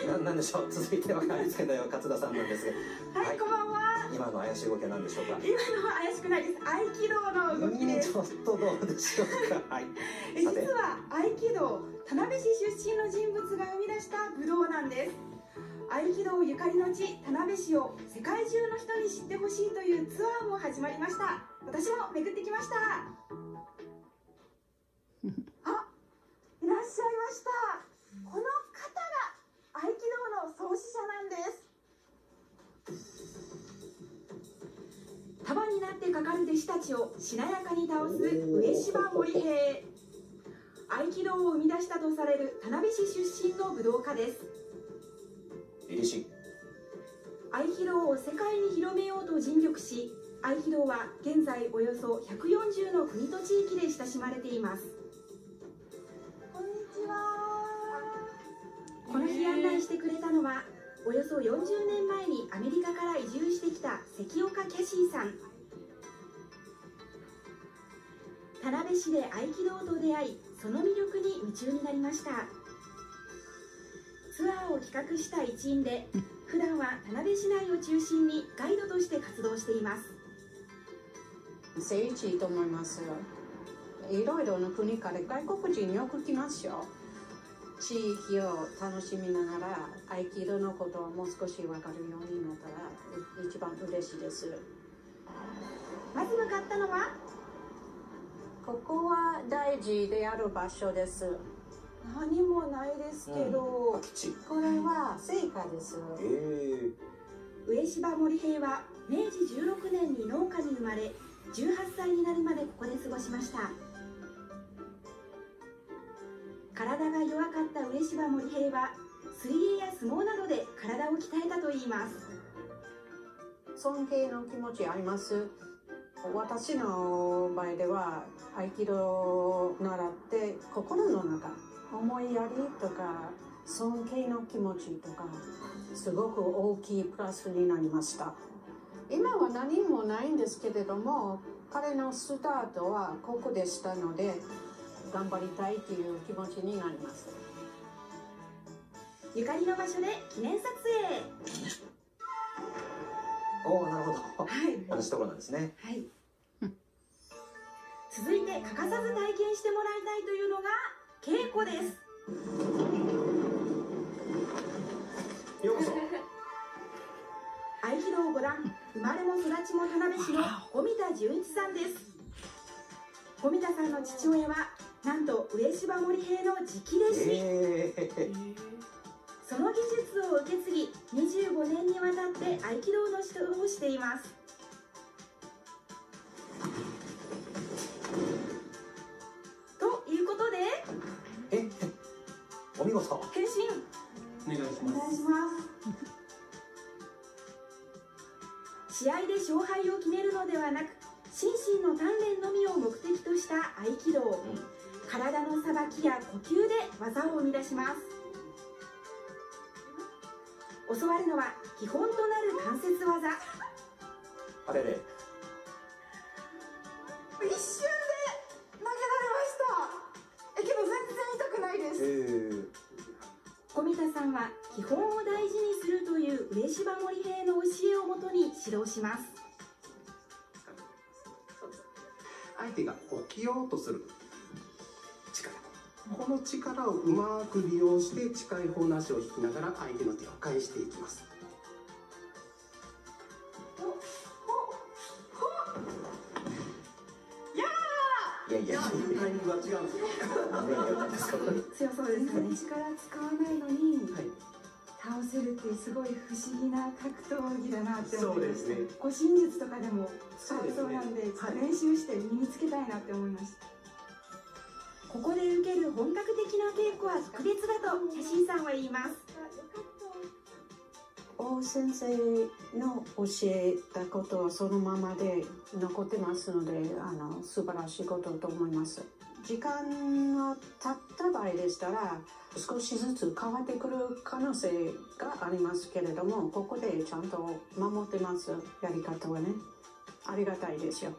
なんでしょう。続いてはかりつけだよ勝田さんなんですが。 はい、こんばんは。 今の怪しい動きは何でしょうか。 今のは怪しくないです。合気道の動きです。 ちょっとどうでしょうか。はい。 実は合気道、田辺市出身の人物が生み出した武道なんです。合気道ゆかりの地、田辺市を世界中の人に知ってほしいというツアーも始まりました。私も巡ってきました。あ、いらっしゃいました。この方が合気道の創始者なんです。束になってかかる弟子たちをしなやかに倒す上芝守平。合気道を生み出したとされる田辺市出身の武道家です。合気道を世界に広めようと尽力し、合気道は現在およそ140の国と地域で親しまれています。こんにちは。この日案内してくれたのは、およそ40年前にアメリカから移住してきた関岡キャシーさん。田辺市で合気道と出会い、その魅力に夢中になりました。ツアーを企画した一員で、普段は田辺市内を中心にガイドとして活動しています。 聖地と思いますよ。いろいろな国から外国人よく来ますよ。地域を楽しみながら合気道のことをもう少し分かるようになったら一番嬉しいです。 まず向かったのは、 ここは大事である場所です。 何もないですけど、 これは聖火です。 上芝守平は明治16年に農家に生まれ、18歳になるまでここで過ごしました。体が弱かった上芝守平は水泳や相撲などで体を鍛えたといいます。 尊敬の気持ちあります。私の場合では合気道を習って心の中思いやりとか尊敬の気持ちとかすごく大きいプラスになりました。今は何もないんですけれども、彼のスタートはここでしたので頑張りたいという気持ちになります。 ゆかりの場所で記念撮影。 おお、なるほど。 はい、 同じところなんですね。 はい。続いて欠かさず体験してもらいたいというのが稽古です。 ようこそ。 合気道5段、生まれも育ちも田辺市の小見田純一さんです。小見田さんの父親はなんと上芝守平の直弟子。その技術を受け継ぎ、25年にわたって合気道の指導をしています。ということで、 お見事。 変身お願いしお願いします。試合で勝敗を決めるのではなく、心身の鍛錬のみを目的とした合気道。体のさばきや呼吸で技を生み出します。教わるのは基本となる関節技。 あれれ。 一瞬で投げられました。けど全然痛くないです。小見田さんは基本を大事にするという上芝守平の教えをもとに指導します。 相手が起きようとする力、この力をうまく利用して近い方の足を引きながら相手の手を返していきます。 いやいや、 タイミングは違うんですよ。 強そうですね。力使わないのに、倒せるってすごい不思議な格闘技だなって思いました。護身術とかでも使えそうなんで、練習して身につけたいなって思いました。ここで受ける本格的な稽古は特別だとキャシーさんは言います。 大先生の教えたことはそのままで残ってますので、素晴らしいことと思います。時間が経った場合でしたら少しずつ変わってくる可能性がありますけれども、ここでちゃんと守ってます。やり方はね、ありがたいですよ。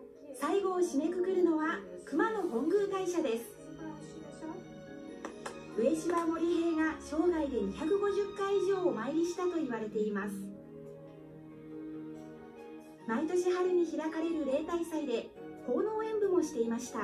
最後を締めくくるのは熊野本宮大社です。 上芝守平が生涯で250回以上お参りしたと言われています。毎年春に開かれる例大祭で奉納演舞もしていました。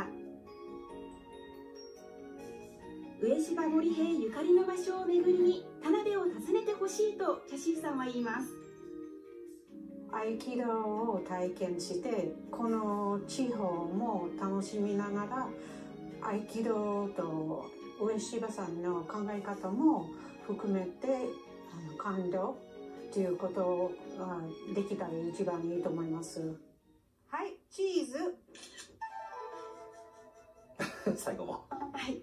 上芝守平ゆかりの場所を巡りに田辺を訪ねてほしいとキャシーさんは言います。 合気道を体験してこの地方も楽しみながら合気道と上芝さんの考え方も含めて感動ということができたら一番いいと思います。はい、チーズ最後もはい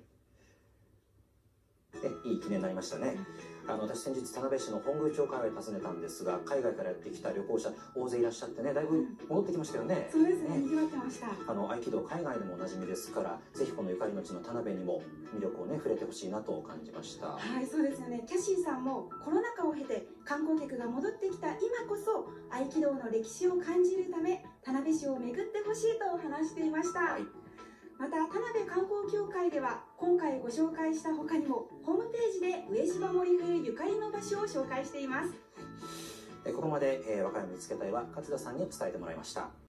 いい記念になりましたね。私先日田辺市の本宮町会を訪ねたんですが、海外からやってきた旅行者大勢いらっしゃってね、だいぶ戻ってきましたよね。 そうですね、賑わってました。 合気道海外でもおなじみですから、ぜひこのゆかりの地の田辺にも魅力をね触れてほしいなと感じました。 はい、そうですよね。キャシーさんもコロナ禍を経て観光客が戻ってきた今こそ合気道の歴史を感じるため田辺市を巡ってほしいと話していました。 はい、 また田辺観光協会では今回ご紹介した他にもホームページで上芝守平ゆかりの場所を紹介しています。 ここまで和歌山見つけ隊は勝田さんに伝えてもらいました。